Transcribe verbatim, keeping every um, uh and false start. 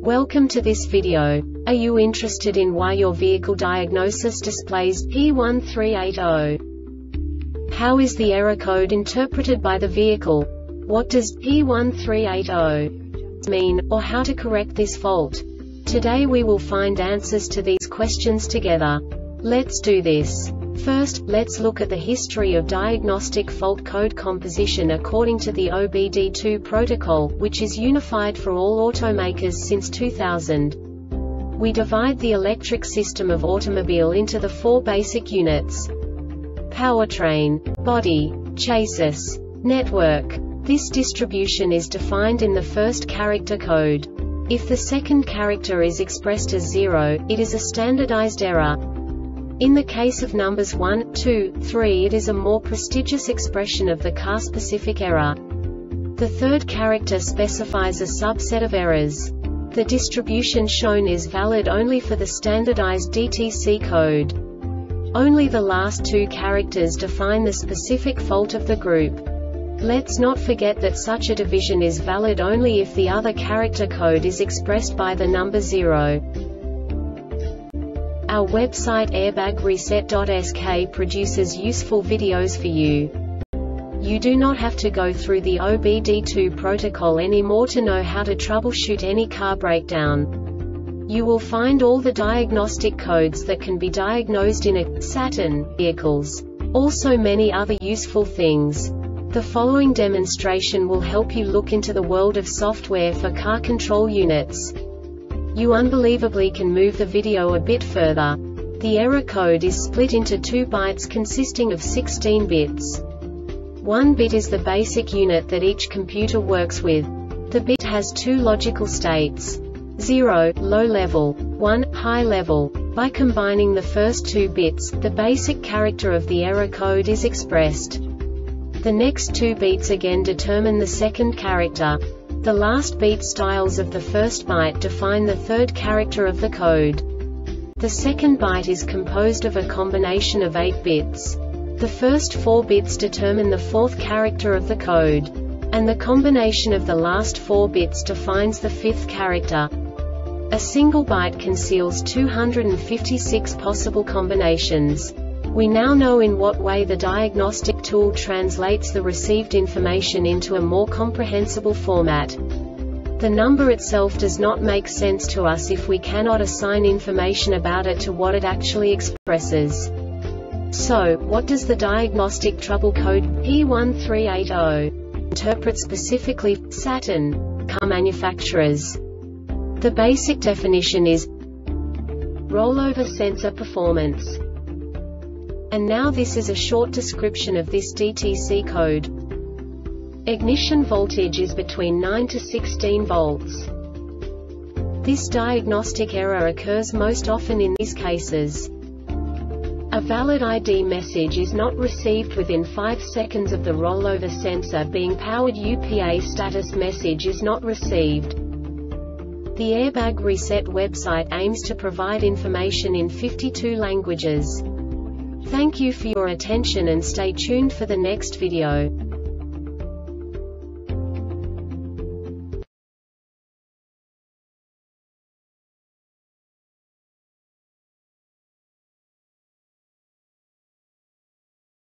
Welcome to this video. Are you interested in why your vehicle diagnosis displays P one three eight zero? How is the error code interpreted by the vehicle? What does P one three eight zero mean, or how to correct this fault? Today we will find answers to these questions together. Let's do this. First, let's look at the history of diagnostic fault code composition according to the O B D two protocol, which is unified for all automakers since two thousand. We divide the electric system of automobile into the four basic units: powertrain, body, chassis, network. This distribution is defined in the first character code. If the second character is expressed as zero, it is a standardized error. In the case of numbers one, two, three, it is a more prestigious expression of the car-specific error. The third character specifies a subset of errors. The distribution shown is valid only for the standardized D T C code. Only the last two characters define the specific fault of the group. Let's not forget that such a division is valid only if the other character code is expressed by the number zero. Our website airbag reset dot S K produces useful videos for you. You do not have to go through the O B D two protocol anymore to know how to troubleshoot any car breakdown. You will find all the diagnostic codes that can be diagnosed in a Saturn vehicles. Also many other useful things. The following demonstration will help you look into the world of software for car control units. You unbelievably can move the video a bit further. The error code is split into two bytes consisting of sixteen bits. One bit is the basic unit that each computer works with. The bit has two logical states: zero, low level, one, high level. By combining the first two bits, the basic character of the error code is expressed. The next two bits again determine the second character. The last beat styles of the first byte define the third character of the code. The second byte is composed of a combination of eight bits. The first four bits determine the fourth character of the code. And the combination of the last four bits defines the fifth character. A single byte conceals two hundred fifty-six possible combinations. We now know in what way the diagnostic tool translates the received information into a more comprehensible format. The number itself does not make sense to us if we cannot assign information about it to what it actually expresses. So, what does the diagnostic trouble code P one three eight zero interpret specifically for Saturn car manufacturers? The basic definition is rollover sensor performance. And now this is a short description of this D T C code. Ignition voltage is between nine to sixteen volts. This diagnostic error occurs most often in these cases: a valid I D message is not received within five seconds of the rollover sensor being powered. U P A status message is not received. The Airbag Reset website aims to provide information in fifty-two languages. Thank you for your attention and stay tuned for the next video.